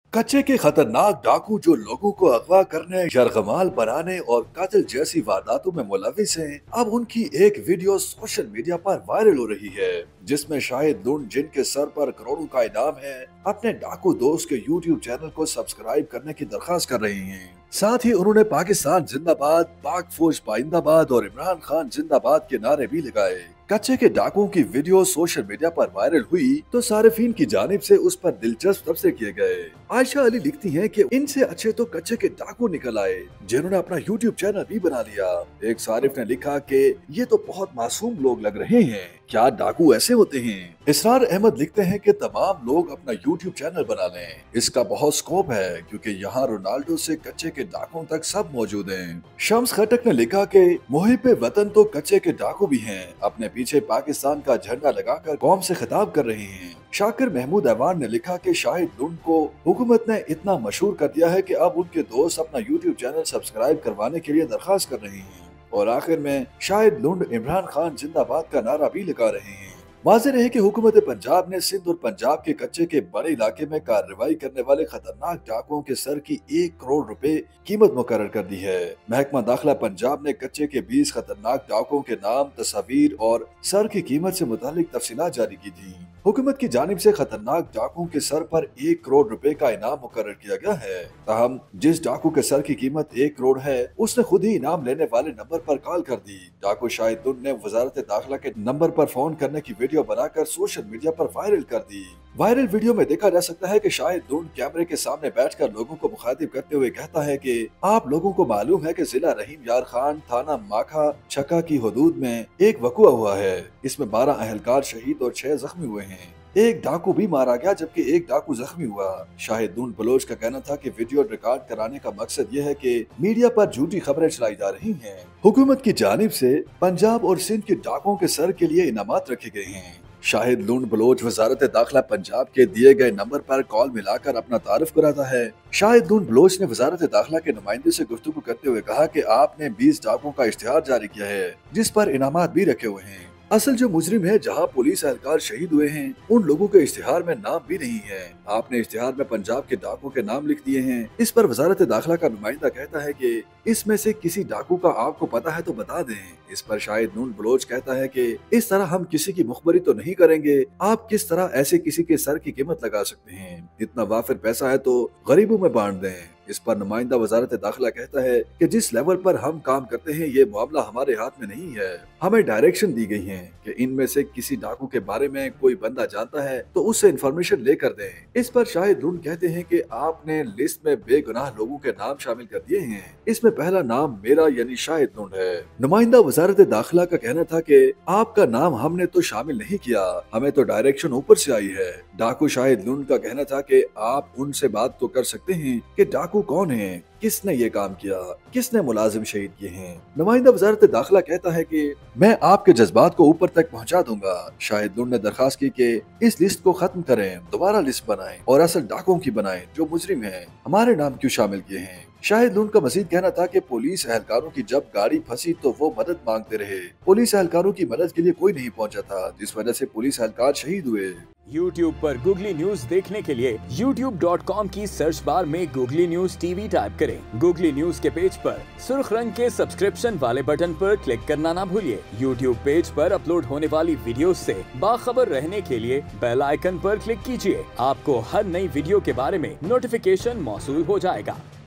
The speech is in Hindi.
कच्चे के खतरनाक डाकू जो लोगों को अगवा करने, यरगमाल बनाने और कत्ल जैसी वारदातों में मुलविस हैं, अब उनकी एक वीडियो सोशल मीडिया पर वायरल हो रही है, जिसमें शाहिद लुंड, जिनके सर पर करोड़ों का इनाम है, अपने डाकू दोस्त के यूट्यूब चैनल को सब्सक्राइब करने की दरखास्त कर रही हैं। साथ ही उन्होंने पाकिस्तान जिंदाबाद, पाक फौज पाइंदाबाद और इमरान खान जिंदाबाद के नारे भी लगाए। कच्चे के डाकुओं की वीडियो सोशल मीडिया पर वायरल हुई तो सारिफीन की जानिब से उस पर दिलचस्प तबसरे किए गए। आयशा अली लिखती हैं कि इनसे अच्छे तो कच्चे के डाकू निकल आए, जिन्होंने अपना यूट्यूब चैनल भी बना लिया। एक सारिफ ने लिखा कि ये तो बहुत मासूम लोग लग रहे हैं, क्या डाकू ऐसे होते हैं? इसरार अहमद लिखते हैं कि तमाम लोग अपना यूट्यूब चैनल बना लें, इसका बहुत स्कोप है क्योंकि यहाँ रोनाल्डो से कच्चे के डाकुओं तक सब मौजूद हैं। शम्स खटक ने लिखा कि मुहिब वतन तो कच्चे के डाकू भी हैं, अपने पीछे पाकिस्तान का झंडा लगाकर कौम से खिताब कर रहे हैं। शाकिर महमूद अवान ने लिखा कि शाहिद लुंड को हुकूमत ने इतना मशहूर कर दिया है कि अब उनके दोस्त अपना यूट्यूब चैनल सब्सक्राइब करवाने के लिए दरखास्त कर रहे हैं। और आखिर में शाहिद लुंड इमरान खान जिंदाबाद का नारा भी लगा रहे हैं। वाज़ेह है कि हुकूमत पंजाब ने सिंध और पंजाब के कच्चे के बड़े इलाके में कार्रवाई करने वाले खतरनाक डाकुओं के सर की 1 करोड़ रुपए कीमत मुकर्रर कर दी है। महकमा दाखिला पंजाब ने कच्चे के 20 खतरनाक डाकुओं के नाम, तस्वीर और सर की कीमत से मुतालिक तफसीलात जारी की थी। हुकूमत की जानिब से खतरनाक डाकुओं के सर पर 1 करोड़ रुपए का इनाम मुकर्रर किया गया है। ताहम जिस डाकू के सर की कीमत 1 करोड़ है, उसने खुद ही इनाम लेने वाले नंबर पर कॉल कर दी। डाकू शाहिद लुंड ने वजारत दाखिला के नंबर पर फोन करने की वीडियो बनाकर सोशल मीडिया पर वायरल कर दी। वायरल वीडियो में देखा जा सकता है कि शाहिद लुंड कैमरे के सामने बैठकर लोगों को मुखातिब करते हुए कहता है कि आप लोगों को मालूम है कि जिला रहीम यार खान, थाना माखा छक्का की हदूद में एक वकुआ हुआ है। इसमें 12 अहलकार शहीद और 6 जख्मी हुए हैं। एक डाकू भी मारा गया जबकि एक डाकू जख्मी हुआ। शाहिद लुंड बलोच का कहना था कि वीडियो रिकॉर्ड कराने का मकसद यह है कि मीडिया पर झूठी खबरें चलाई जा रही हैं। हुकूमत की जानिब से पंजाब और सिंध के डाकुओं के सर के लिए इनामात रखे गए हैं। शाहिद लुंड बलोच वजारत दाखिला पंजाब के दिए गए नंबर पर कॉल मिलाकर अपना तारुफ कराता है। शाहिद लुंड बलोच ने वजारत दाखिला के नुमाइंदे से गुफ्तगू करते हुए कहा कि आपने 20 डाकुओं का इश्तिहार जारी किया है, जिस पर इनामात भी रखे हुए हैं। असल जो मुजरिम है, जहां पुलिस एहलकार शहीद हुए हैं, उन लोगों के इश्तिहार में नाम भी नहीं है। आपने इश्तिहार में पंजाब के डाकुओं के नाम लिख दिए हैं। इस पर वजारत दाखिला का नुमाइंदा कहता है कि इसमें से किसी डाकू का आपको पता है तो बता दें। इस पर शाहिद लुंड बलोच कहता है कि इस तरह हम किसी की मुखबरी तो नहीं करेंगे, आप किस तरह ऐसे किसी के सर की कीमत लगा सकते हैं? इतना वाफिर पैसा है तो गरीबों में बांट दें। इस पर नुमाइंदा वजारत दाखिला कहता है कि जिस लेवल पर हम काम करते हैं, ये मामला हमारे हाथ में नहीं है। हमें डायरेक्शन दी गई है कि इनमें से किसी डाकू के बारे में कोई बंदा जानता है तो उससे इंफॉर्मेशन लेकर दें। इस पर शाहिद लुंड कहते हैं कि आपने लिस्ट में बेगुनाह लोगों के नाम शामिल कर दिए हैं। इसमें पहला नाम मेरा यानी शाहिद लुंड है। नुमाइंदा वजारत दाखिला का कहना था कि आपका नाम हमने तो शामिल नहीं किया, हमें तो डायरेक्शन ऊपर से आई है। डाकू शाहिद लुंड का कहना था कि आप उनसे बात तो कर सकते हैं कि डाकू कौन है, किसने ये काम किया, किसने मुलाजिम शहीद किए हैं। नुमाइंदा वजारत दाखिला कहता है कि मैं आपके जज्बात को ऊपर तक पहुंचा दूंगा। शाहिद लुंड ने दरखास्त की कि इस लिस्ट को खत्म करें, दोबारा लिस्ट बनाएं और असल डाकुओं की बनाएं जो मुजरिम हैं, हमारे नाम क्यों शामिल किए हैं। शाहिद लुंड का मजीद कहना था कि पुलिस एहलकारों की जब गाड़ी फंसी तो वो मदद मांगते रहे, पुलिस एहलकारों की मदद के लिए कोई नहीं पहुंचा था, जिस वजह से पुलिस एहलकार शहीद हुए। YouTube पर गूगली न्यूज देखने के लिए youtube.com की सर्च बार में गूगली न्यूज टीवी टाइप करें। गूगली न्यूज के पेज पर सुर्ख रंग के सब्सक्रिप्शन वाले बटन पर क्लिक करना ना भूलिए। YouTube पेज पर अपलोड होने वाली वीडियोस से बाखबर रहने के लिए बेल आइकन पर क्लिक कीजिए। आपको हर नई वीडियो के बारे में नोटिफिकेशन मौसूल हो जाएगा।